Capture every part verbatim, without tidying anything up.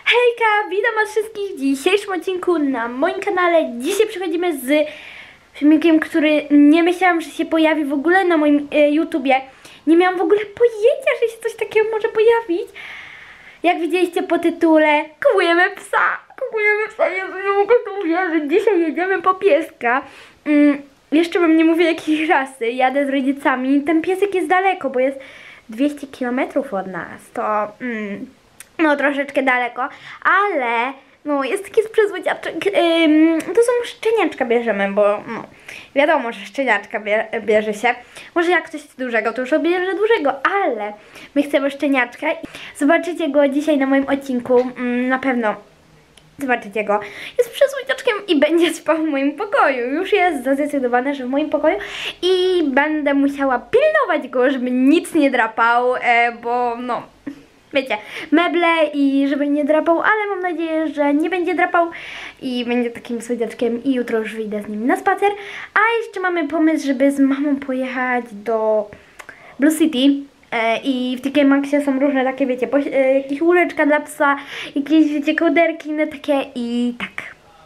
Hejka, witam was wszystkich w dzisiejszym odcinku na moim kanale. Dzisiaj przychodzimy z filmikiem, który nie myślałam, że się pojawi w ogóle na moim e, YouTubie. Nie miałam w ogóle pojęcia, że się coś takiego może pojawić. Jak widzieliście po tytule, kupujemy psa. Kupujemy psa, Jezu, nie mogę to uwierzyć. Dzisiaj jedziemy po pieska. Mm, jeszcze wam nie mówię jakiej rasy. Jadę z rodzicami. Ten piesek jest daleko, bo jest dwieście kilometrów od nas. To... Mm, No troszeczkę daleko, ale no jest taki sprzyzwodziaczek, ym, to są szczeniaczka bierzemy, bo no wiadomo, że szczeniaczka bie, bierze się. Może jak coś dużego, to już bierze dużego, ale my chcemy szczeniaczka. Zobaczycie go dzisiaj na moim odcinku, ym, na pewno zobaczycie go. Jest przysłodziaczkiem i będzie spał w moim pokoju. Już jest zadecydowane, że w moim pokoju i będę musiała pilnować go, żeby nic nie drapał, e, bo no... Wiecie, meble i żeby nie drapał, ale mam nadzieję, że nie będzie drapał i będzie takim słodziaczkiem i jutro już wyjdę z nim na spacer. A jeszcze mamy pomysł, żeby z mamą pojechać do Blue City e, i w T K Maxxie są różne takie, wiecie, e, jakieś łóżeczka dla psa, jakieś, wiecie, kołderki, inne takie i tak.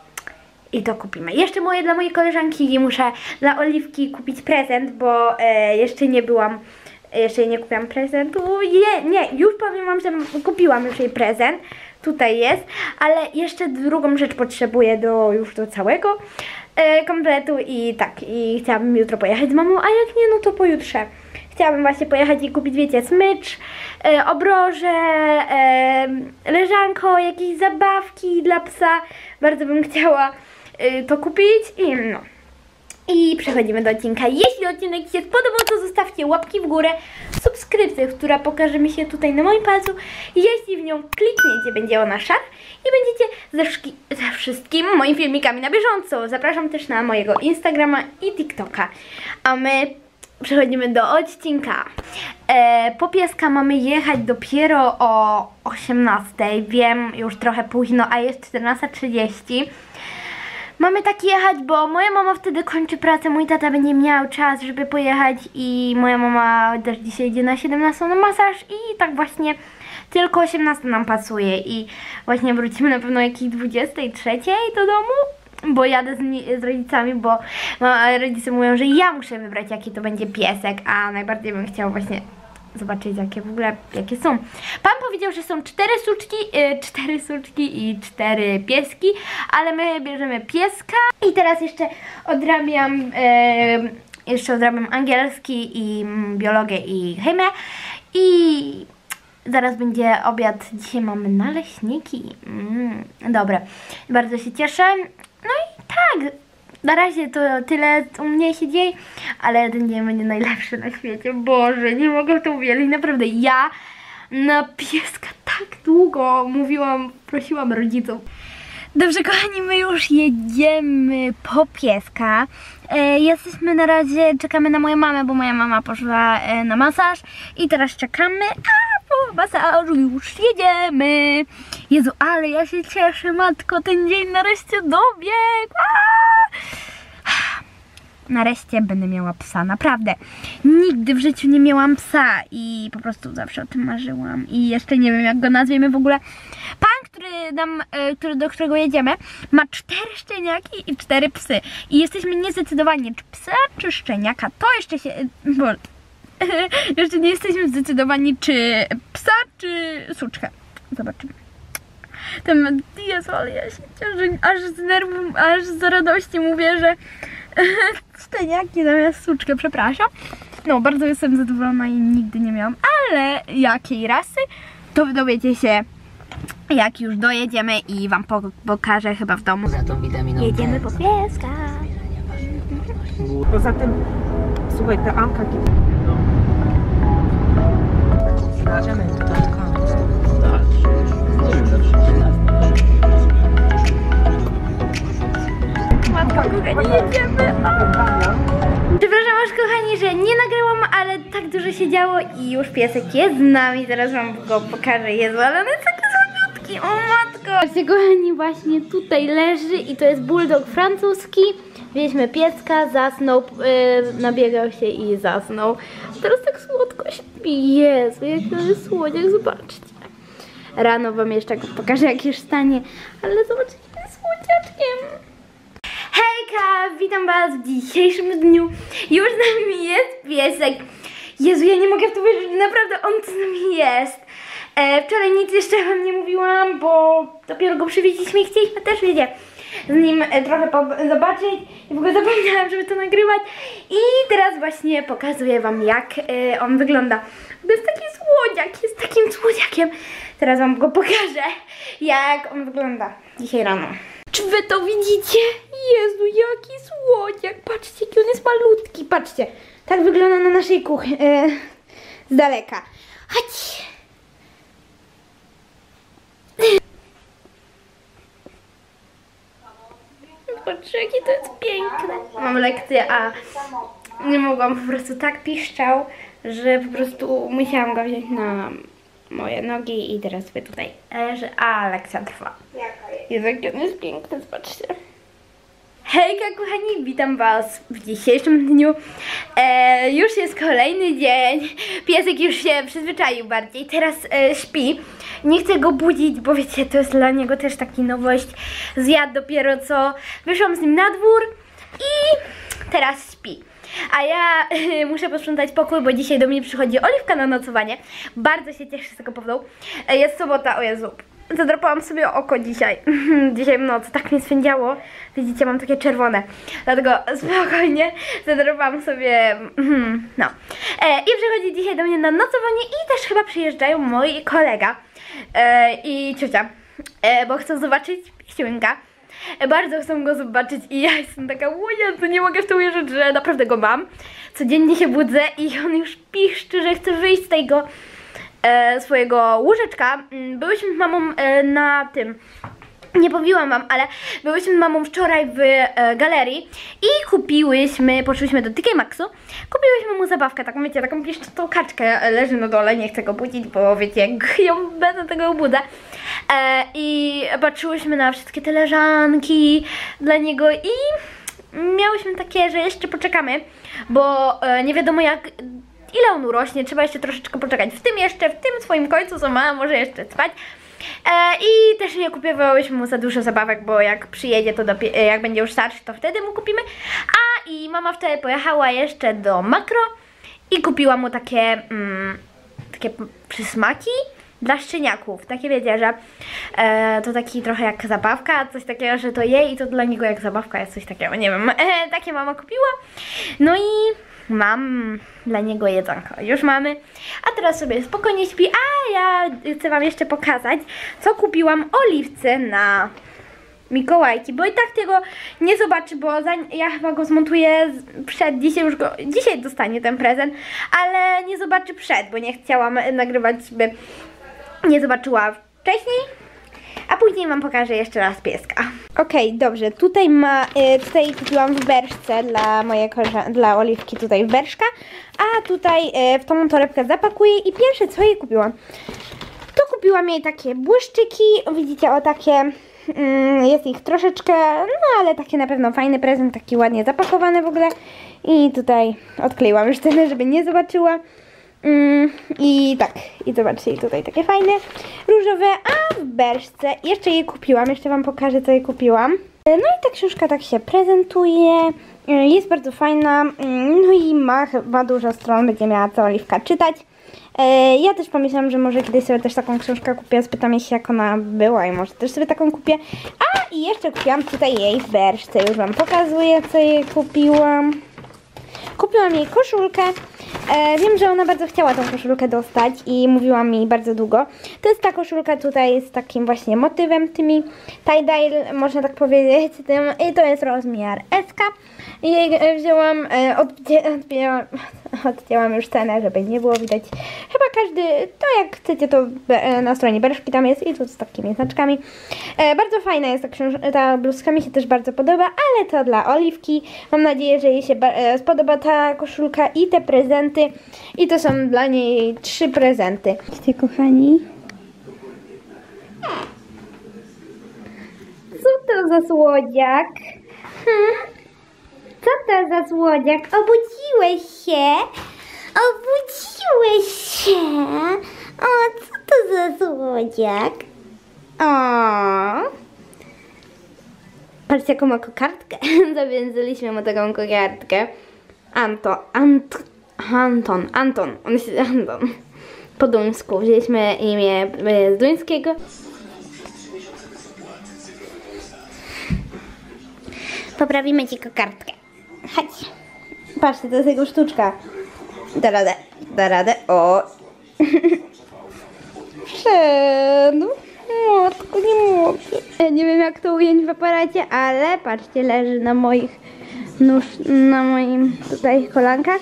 I to kupimy. Jeszcze moje dla mojej koleżanki i muszę dla Oliwki kupić prezent, bo e, jeszcze nie byłam... Jeszcze nie kupiłam prezentu. Nie, nie, już powiem wam, że kupiłam już jej prezent. Tutaj jest, ale jeszcze drugą rzecz potrzebuję do już do całego e, kompletu i tak, i chciałabym jutro pojechać z mamą, a jak nie, no to pojutrze. Chciałabym właśnie pojechać i kupić, wiecie, smycz, e, obroże, e, leżanko, jakieś zabawki dla psa. Bardzo bym chciała e, to kupić i no. I przechodzimy do odcinka. Jeśli odcinek się spodobał, to zostawcie łapki w górę, subskrypcję, która pokaże mi się tutaj na moim palcu. Jeśli w nią klikniecie, będzie ona szar i będziecie ze, ze wszystkimi moimi filmikami na bieżąco. Zapraszam też na mojego Instagrama i TikToka. A my przechodzimy do odcinka. E, po pieska mamy jechać dopiero o osiemnastej. Wiem, już trochę późno, a jest czternasta trzydzieści. Mamy tak jechać, bo moja mama wtedy kończy pracę, mój tata będzie miał czas, żeby pojechać i moja mama też dzisiaj idzie na siedemnastą na masaż i tak właśnie tylko osiemnasta nam pasuje i właśnie wrócimy na pewno jakiejś dwudziestej trzeciej do domu, bo jadę z, z rodzicami, bo rodzice mówią, że ja muszę wybrać, jaki to będzie piesek, a najbardziej bym chciała właśnie zobaczyć, jakie w ogóle, jakie są. Pan powiedział, że są cztery suczki, yy, cztery suczki i cztery pieski, ale my bierzemy pieska. I teraz jeszcze odrabiam, yy, jeszcze odrabiam angielski i mm, biologię i chemię. I zaraz będzie obiad. Dzisiaj mamy naleśniki. Mm, dobre. Bardzo się cieszę. No i tak. Na razie to tyle u mnie się dzieje, ale ten dzień będzie najlepszy na świecie. Boże, nie mogę w to uwierzyć. Naprawdę, ja na pieska tak długo mówiłam, prosiłam rodziców. Dobrze, kochani, my już jedziemy po pieska. E, jesteśmy na razie, czekamy na moją mamę, bo moja mama poszła e, na masaż. I teraz czekamy, a po masażu już jedziemy. Jezu, ale ja się cieszę, matko, ten dzień nareszcie dobiegł. A! Nareszcie będę miała psa, naprawdę. Nigdy w życiu nie miałam psa i po prostu zawsze o tym marzyłam. I jeszcze nie wiem, jak go nazwiemy w ogóle. Pan, który nam, który, do którego jedziemy, ma cztery szczeniaki i cztery psy. I jesteśmy niezdecydowani, czy psa, czy szczeniaka. To jeszcze się... Bo, jeszcze nie jesteśmy zdecydowani, czy psa, czy suczkę. Zobaczymy. Ten, Jezu, ale ja się cieszę, aż z nerwów, aż z radości mówię, że szczeniaki zamiast suczkę, przepraszam. No, bardzo jestem zadowolona i nigdy nie miałam, ale jakiej rasy, to dowiecie się, jak już dojedziemy i wam pokażę chyba w domu. Jedziemy po pieska. Poza tym, słuchaj, ta Anka kiedy... Matko, kochani, jedziemy! Przepraszam was, kochani, że nie nagrałam, ale tak dużo się działo i już piesek jest z nami. Zaraz wam go pokażę. Jezu, ale on jest taki słoniutki, o matko! Patrzcie, kochani, właśnie tutaj leży i to jest bulldog francuski. Wzięliśmy pieska, zasnął, yy, nabiegał się i zasnął. Teraz tak słodko śpi. Jezu, jaki on jest słodziak, zobaczcie. rano wam jeszcze go pokażę, jak już stanie. Ale zobaczcie, jest słodziaczkiem. Hejka, witam was w dzisiejszym dniu. Już z nami jest piesek. Jezu, ja nie mogę w to wierzyć, naprawdę on z nami jest. E, wczoraj nic jeszcze wam nie mówiłam, bo dopiero go przywieźliśmy i chcieliśmy też, wiecie, z nim e, trochę zobaczyć. I w ogóle zapomniałam, żeby to nagrywać. I teraz właśnie pokazuję wam, jak e, on wygląda. Jest taki słodziak, jest takim słodziakiem. Teraz wam go pokażę, jak on wygląda dzisiaj rano. Czy wy to widzicie? Jezu, jaki słodziak. Patrzcie, jaki on jest malutki. Patrzcie, tak wygląda na naszej kuchni. E, z daleka. Chodź. Patrzcie, jakie to jest piękne. Mam lekcję, a nie mogłam, po prostu tak piszczał, że po prostu musiałam go wziąć na moje nogi i teraz sobie tutaj leży, a lekcja trwa. Jezu, jaki on jest piękny, zobaczcie. Hejka kochani, witam was w dzisiejszym dniu. E, już jest kolejny dzień. Piesek już się przyzwyczaił bardziej, teraz e, śpi. Nie chcę go budzić, bo wiecie, to jest dla niego też taki nowość. Zjadł dopiero co. Wyszłam z nim na dwór i teraz śpi. A ja y, muszę posprzątać pokój, bo dzisiaj do mnie przychodzi Oliwka na nocowanie. Bardzo się cieszę z tego powodu. E, jest sobota, o Jezu. Zadrapałam sobie oko dzisiaj. Dzisiaj w nocy, tak mnie swędziało. Widzicie, mam takie czerwone. Dlatego spokojnie zadrapałam sobie, no. E, I przychodzi dzisiaj do mnie na nocowanie i też chyba przyjeżdżają moi kolega e, i ciocia, e, bo chcą zobaczyć pieścionka. E, bardzo chcą go zobaczyć i ja jestem taka, łoja, to nie mogę w to uwierzyć, że naprawdę go mam. Codziennie się budzę i on już piszczy, że chce wyjść z tego E, swojego łóżeczka. Byłyśmy z mamą e, na tym, nie powiłam wam, ale byłyśmy z mamą wczoraj w e, galerii i kupiłyśmy, poszłyśmy do T K Maxxu, kupiłyśmy mu zabawkę, taką wiecie, taką piszczotą kaczkę, leży na dole, nie chcę go budzić, bo wiecie, jak ją będę tego obudzę. E, I patrzyłyśmy na wszystkie te leżanki dla niego i miałyśmy takie, że jeszcze poczekamy, bo e, nie wiadomo jak ile on urośnie, trzeba jeszcze troszeczkę poczekać. W tym jeszcze, w tym swoim końcu, co ma, może jeszcze trwać. E, I też nie kupowałyśmy mu za dużo zabawek, bo jak przyjedzie, to dopiero, jak będzie już starszy, to wtedy mu kupimy. A i mama wtedy pojechała jeszcze do Makro i kupiła mu takie, mm, takie przysmaki dla szczeniaków. Takie wiecie, że e, to taki trochę jak zabawka, coś takiego, że to jej i to dla niego jak zabawka jest coś takiego, nie wiem. E, takie mama kupiła. No i mam dla niego jedzonko. Już mamy. A teraz sobie spokojnie śpi. A ja chcę wam jeszcze pokazać, co kupiłam Oliwce na Mikołajki, bo i tak tego nie zobaczy, bo za, ja chyba go zmontuję przed, dzisiaj już go, dzisiaj dostanie ten prezent, ale nie zobaczy przed, bo nie chciałam nagrywać, by nie zobaczyła wcześniej. A później wam pokażę jeszcze raz pieska. Okej, okay, dobrze. Tutaj ma, y, tutaj kupiłam w Berszce dla mojej koleżanki, dla Oliwki tutaj w Berszka. A tutaj y, w tą torebkę zapakuję i pierwsze co jej kupiłam, to kupiłam jej takie błyszczyki. Widzicie, o takie, y, jest ich troszeczkę, no ale takie na pewno fajny prezent, taki ładnie zapakowany w ogóle. I tutaj odkleiłam już cenę, żeby nie zobaczyła. Mm, I tak, i zobaczcie, tutaj takie fajne, różowe, a w Berszce jeszcze je kupiłam, jeszcze wam pokażę, co je kupiłam. No i ta książka tak się prezentuje, jest bardzo fajna, no i ma chyba dużo stron, będzie miała co Oliwka czytać. Ja też pomyślałam, że może kiedyś sobie też taką książkę kupię, spytam jej się, jak ona była i może też sobie taką kupię. A i jeszcze kupiłam tutaj jej w Berszce, już wam pokazuję, co jej kupiłam. Kupiłam jej koszulkę. E, wiem, że ona bardzo chciała tą koszulkę dostać i mówiła mi bardzo długo. To jest ta koszulka tutaj z takim właśnie motywem, tymi tie-dye, można tak powiedzieć. Tym, i to jest rozmiar S K. I jej wzięłam, e, odpięłam, odcięłam już cenę, żeby nie było widać. Chyba każdy, to jak chcecie, to na stronie Berszki tam jest i tu z takimi znaczkami. E, bardzo fajna jest ta, ta bluzka, mi się też bardzo podoba, ale to dla Oliwki. Mam nadzieję, że jej się e, spodoba ta koszulka i te prezenty. I to są dla niej trzy prezenty. Widzicie, kochani? Co to za słodziak? Hmm? Co to za słodziak? Obudziłeś się? Obudziłeś się? O, co to za słodziak? O. Patrzcie, jaką ma kokardkę. Zawiązaliśmy mu taką kokardkę. Anto, Ant, Anton, Anton, on jest Anton. Po duńsku. Wzięliśmy imię z duńskiego. Poprawimy ci kokardkę. Chodź. Patrzcie, to jest jego sztuczka. Da radę, da radę. O. Wszedł. Matko, nie mogę. Ja nie wiem, jak to ująć w aparacie, ale patrzcie, leży na moich nóż, na moim tutaj kolankach.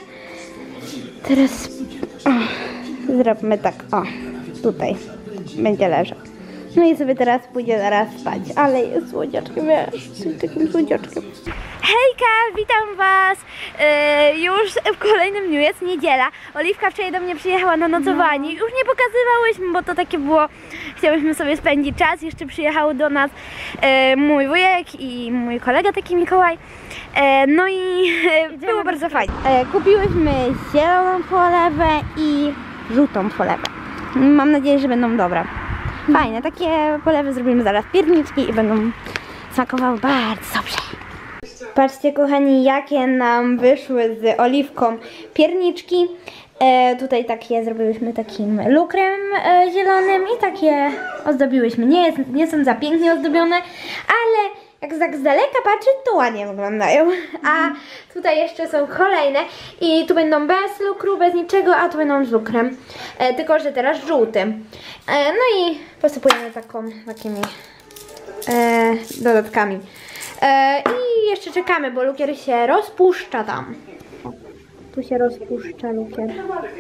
Teraz o, zróbmy tak, o, tutaj będzie leżał. No i sobie teraz pójdzie zaraz spać, ale jest słodziaczkiem, wiesz, jest takim słodziaczkiem. Hejka, witam was yy, już w kolejnym dniu, jest niedziela. Oliwka wczoraj do mnie przyjechała na nocowanie, już nie pokazywałyśmy, bo to takie było, chciałyśmy sobie spędzić czas. Jeszcze przyjechał do nas yy, mój wujek i mój kolega taki Mikołaj. Yy, no i yy, było bardzo fajnie. Yy, kupiłyśmy zieloną polewę i żółtą polewę. Mam nadzieję, że będą dobre. Fajne, takie polewy zrobimy zaraz pierniczki i będą smakowały bardzo dobrze. Patrzcie, kochani, jakie nam wyszły z Oliwką pierniczki. E, tutaj takie zrobiłyśmy takim lukrem e, zielonym i takie ozdobiłyśmy. Nie, jest, nie są za pięknie ozdobione, ale jak tak z daleka patrzeć, to ładnie wyglądają. A tutaj jeszcze są kolejne i tu będą bez lukru, bez niczego, a tu będą z lukrem. E, tylko, że teraz żółtym. E, no i posypujemy taką, takimi e, dodatkami. E, I jeszcze czekamy, bo lukier się rozpuszcza tam. O, tu się rozpuszcza lukier.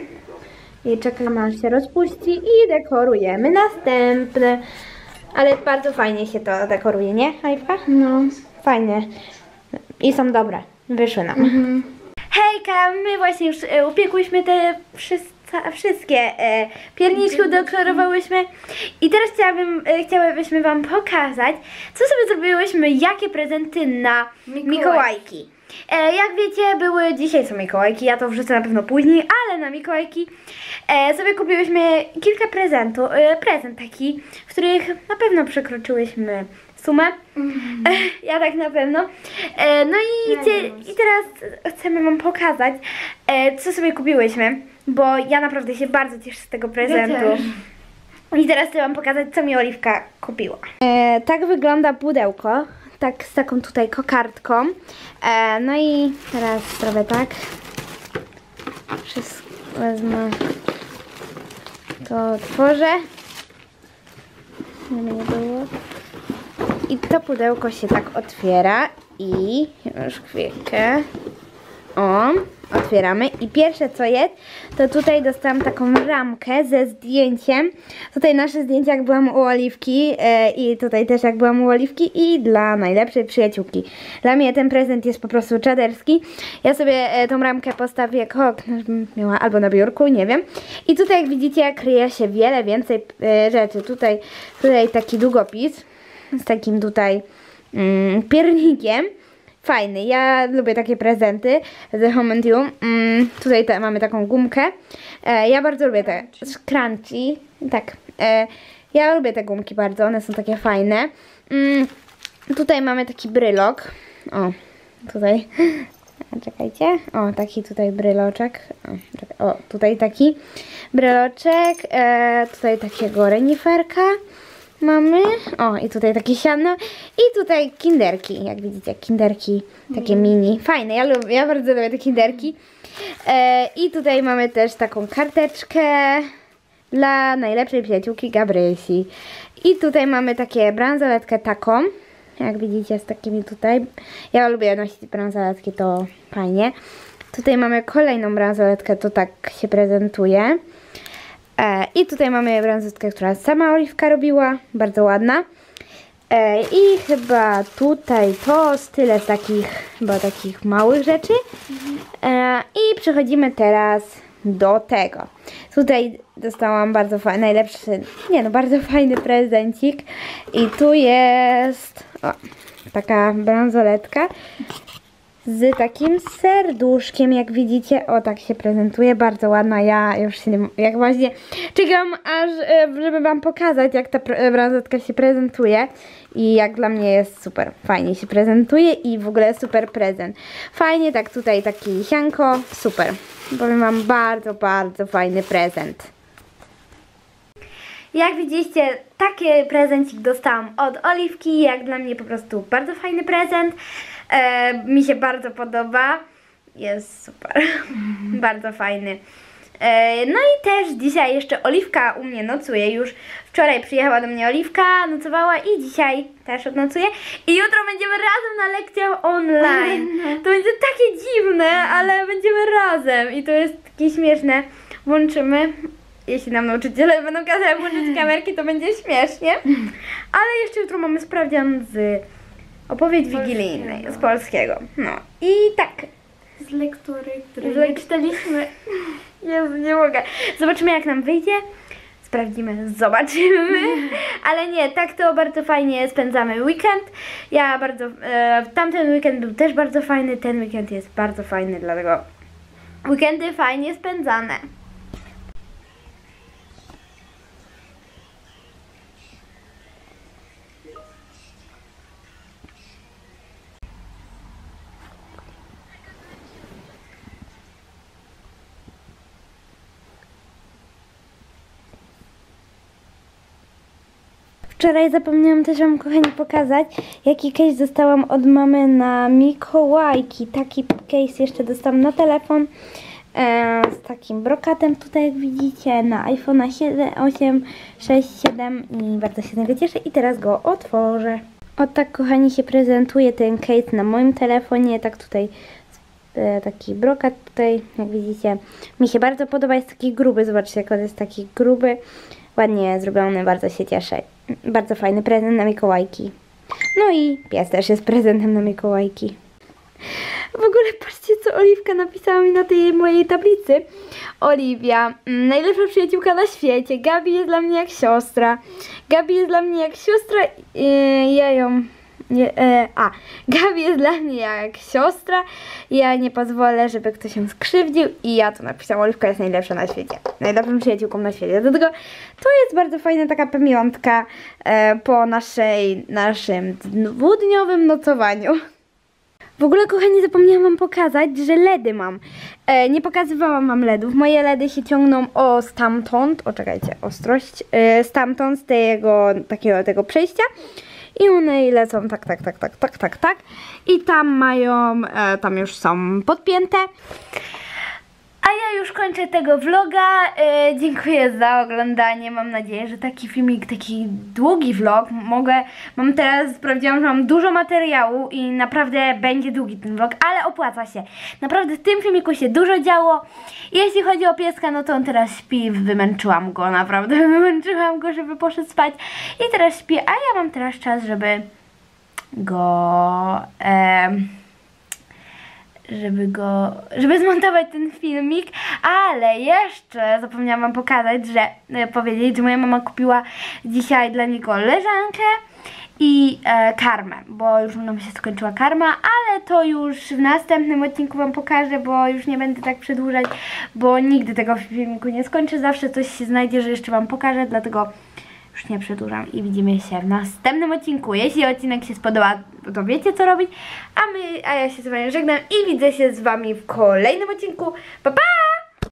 I czekamy, aż się rozpuści i dekorujemy następne. Ale bardzo fajnie się to dekoruje, nie, Oliwka? No. Fajnie. I są dobre. Wyszły nam. Mhm. Hejka, my właśnie już e, upiekłyśmy te wszystkie. Wszystkie e, pierniczki udekorowałyśmy i teraz chciałabym, e, chciałybyśmy wam pokazać, co sobie zrobiłyśmy, jakie prezenty na Mikołajki. Mikołajki. E, jak wiecie, były, dzisiaj są Mikołajki, ja to wrzucę na pewno później, ale na Mikołajki e, sobie kupiłyśmy kilka prezentów, e, prezent taki, w których na pewno przekroczyłyśmy sumę. Mm. E, ja tak na pewno. E, no i, ja cie, i teraz chcemy wam pokazać, e, co sobie kupiłyśmy. Bo ja naprawdę się bardzo cieszę z tego prezentu. Ja I teraz chcę wam pokazać, co mi Oliwka kupiła. E, tak wygląda pudełko. Tak z taką tutaj kokardką. E, no i teraz zrobię tak. Wszystko wezmę. To otworzę. Żeby nie było. I to pudełko się tak otwiera. I już chwilkę. O, otwieramy i pierwsze co jest, to tutaj dostałam taką ramkę ze zdjęciem. Tutaj nasze zdjęcia, jak byłam u Oliwki e, i tutaj też jak byłam u Oliwki i dla najlepszej przyjaciółki. Dla mnie ten prezent jest po prostu czaderski. Ja sobie e, tą ramkę postawię koło, żebym miała albo na biurku, nie wiem. I tutaj jak widzicie kryje się wiele więcej e, rzeczy. Tutaj, tutaj taki długopis z takim tutaj mm, piernikiem. Fajny, ja lubię takie prezenty The Home and You. Mm, tutaj te, mamy taką gumkę. E, ja bardzo lubię te crunchy. Tak, e, ja lubię te gumki bardzo, one są takie fajne. Mm, tutaj mamy taki brylok. O, tutaj. Czekajcie. O, taki tutaj bryloczek. O, czekaj. O tutaj taki bryloczek. E, tutaj takiego reniferka mamy. O, i tutaj takie siano. I tutaj kinderki. Jak widzicie, kinderki takie mm. mini. Fajne, ja, lubię, ja bardzo lubię te kinderki. E, I tutaj mamy też taką karteczkę dla najlepszej przyjaciółki Gabrysi. I tutaj mamy takie bransoletkę taką. Jak widzicie, z takimi tutaj. Ja lubię nosić bransoletki, to fajnie. Tutaj mamy kolejną bransoletkę, to tak się prezentuje. E, I tutaj mamy bransoletkę, która sama Oliwka robiła, bardzo ładna. E, I chyba tutaj to tyle z takich, chyba takich małych rzeczy. E, I przechodzimy teraz do tego. Tutaj dostałam bardzo fajny, najlepszy, nie no, bardzo fajny prezencik. I tu jest o, taka bransoletka. z takim serduszkiem, jak widzicie. O, tak się prezentuje, bardzo ładna. Ja już się, nie, jak właśnie czekam aż, żeby wam pokazać, jak ta bransoletka się prezentuje i jak dla mnie jest super, fajnie się prezentuje i w ogóle super prezent. Fajnie, tak tutaj taki sianko, super. Powiem wam, bardzo, bardzo fajny prezent. Jak widzieliście, taki prezencik dostałam od Oliwki, jak dla mnie po prostu bardzo fajny prezent. E, mi się bardzo podoba, jest super, bardzo fajny. E, no i też dzisiaj jeszcze Oliwka u mnie nocuje, już wczoraj przyjechała do mnie Oliwka, nocowała i dzisiaj też odnocuje. I jutro będziemy razem na lekcjach online. To będzie takie dziwne, ale będziemy razem i to jest takie śmieszne. Włączymy. Jeśli nam nauczyciele będą kazać włączyć kamerki, to będzie śmiesznie. Ale jeszcze jutro mamy sprawdzian z opowiedź wigilijnej, z polskiego. No i tak. Z lektury, której Z nie czytaliśmy. Jezu, nie mogę. Zobaczymy, jak nam wyjdzie. Sprawdzimy, zobaczymy. Ale nie, tak to bardzo fajnie spędzamy weekend. Ja bardzo, e, tamten weekend był też bardzo fajny, ten weekend jest bardzo fajny, dlatego weekendy fajnie spędzane. Wczoraj zapomniałam też wam, kochani, pokazać, jaki case dostałam od mamy na Mikołajki. Taki case jeszcze dostałam na telefon e, z takim brokatem tutaj, jak widzicie, na iPhone'a siedem, osiem, sześć, siedem i bardzo się z niego cieszę i teraz go otworzę. O tak, kochani, się prezentuje ten case na moim telefonie, tak tutaj e, taki brokat tutaj, jak widzicie, mi się bardzo podoba, jest taki gruby, zobaczcie, jak on jest taki gruby. Ładnie zrobiony, bardzo się cieszę. Bardzo fajny prezent na Mikołajki. No i pies też jest prezentem na Mikołajki. W ogóle patrzcie, co Oliwka napisała mi na tej mojej tablicy. Oliwia, najlepsza przyjaciółka na świecie. Gabi jest dla mnie jak siostra. Gabi jest dla mnie jak siostra. Yy, ja ją... Nie, e, a, Gabi jest dla mnie jak siostra. Ja nie pozwolę, żeby ktoś się skrzywdził. I ja to napisałam. Oliwka jest najlepsza na świecie. Najlepszą przyjaciółką na świecie. Dlatego to jest bardzo fajna taka pamiątka e, po naszej, naszym dwudniowym nocowaniu. W ogóle, kochani, zapomniałam wam pokazać, że ledy mam. E, nie pokazywałam wam ledów. Moje ledy się ciągną o stamtąd. O, czekajcie, ostrość. E, stamtąd, z tego takiego tego przejścia. I one lecą tak, tak, tak, tak, tak, tak, tak. I tam mają, e, tam już są podpięte. A ja już kończę tego vloga. E, dziękuję za oglądanie. Mam nadzieję, że taki filmik, taki długi vlog mogę. Mam teraz, sprawdziłam, że mam dużo materiału i naprawdę będzie długi ten vlog, ale opłaca się. Naprawdę w tym filmiku się dużo działo. Jeśli chodzi o pieska, no to on teraz śpi. Wymęczyłam go, naprawdę wymęczyłam go, żeby poszedł spać. I teraz śpi, a ja mam teraz czas, żeby go... E, żeby go, żeby zmontować ten filmik, ale jeszcze zapomniałam wam pokazać, że e, powiedzieć, że moja mama kupiła dzisiaj dla niego leżankę i e, karmę, bo już nam się skończyła karma, ale to już w następnym odcinku wam pokażę, bo już nie będę tak przedłużać, bo nigdy tego filmiku nie skończę, zawsze coś się znajdzie, że jeszcze wam pokażę, dlatego już nie przedłużam i widzimy się w następnym odcinku. Jeśli odcinek się spodoba, to wiecie, co robić, a my, a ja się z wami żegnam i widzę się z wami w kolejnym odcinku. Pa, pa!